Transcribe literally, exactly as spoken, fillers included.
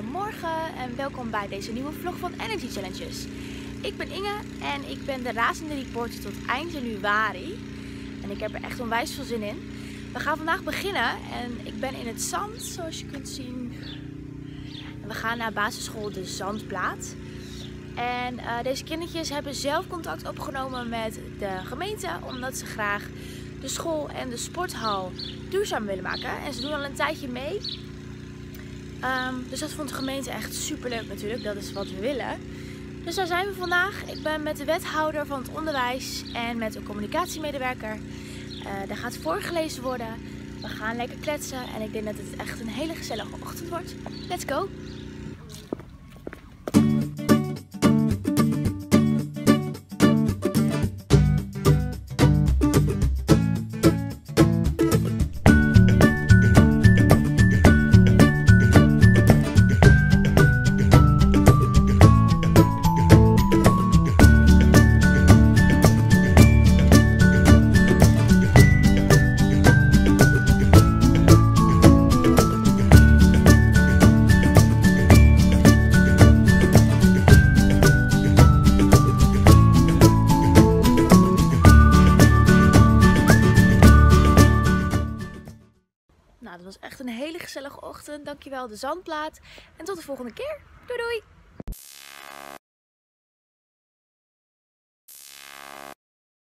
Goedemorgen en welkom bij deze nieuwe vlog van Energy Challenges. Ik ben Inge en ik ben de razende reporter tot eind januari. En ik heb er echt onwijs veel zin in. We gaan vandaag beginnen en ik ben in het zand, zoals je kunt zien. En we gaan naar basisschool De Zandplaat. En uh, deze kindertjes hebben zelf contact opgenomen met de gemeente, omdat ze graag de school en de sporthal duurzaam willen maken. En ze doen al een tijdje mee. Um, dus dat vond de gemeente echt super leuk natuurlijk, dat is wat we willen. Dus daar zijn we vandaag. Ik ben met de wethouder van het onderwijs en met een communicatiemedewerker. Uh, daar gaat voorgelezen worden. We gaan lekker kletsen en ik denk dat het echt een hele gezellige ochtend wordt. Let's go! Nou, dat was echt een hele gezellige ochtend. Dankjewel De Zandplaat. En tot de volgende keer. Doei doei!